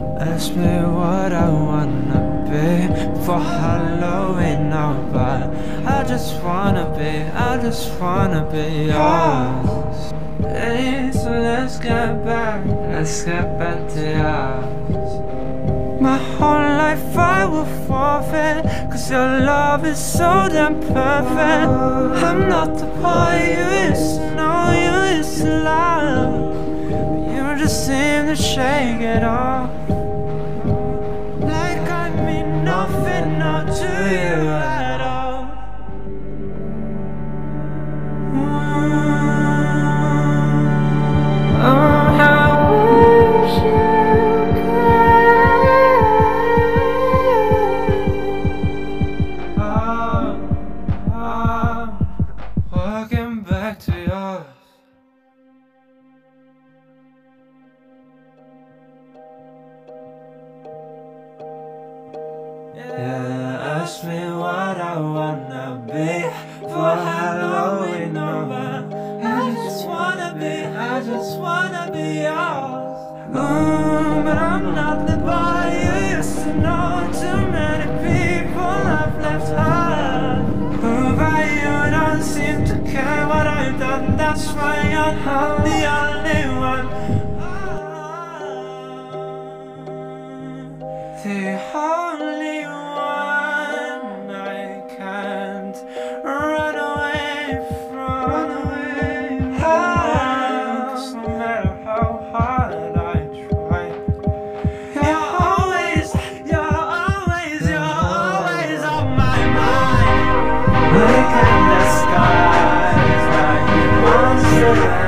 Ask me what I wanna be for Halloween, but I just wanna be yours. Hey, so let's get back to yours. My whole life I will forfeit, 'cause your love is so damn perfect. I'm not the boy you used to know, you used to love, but you just seem to shake it off, like I mean nothing, not to you at all. Oh, I wish you walking back to yours. Yeah, ask me what I wanna be for Halloween, but I just wanna be yours. But I'm not the boy you used to know. Too many people have left hurt. But you don't seem to care what I've done. That's why I'm the only one. The only one I can't run away from. 'Cause no matter how hard I try, you're always on my mind. Look at the skies like monsters.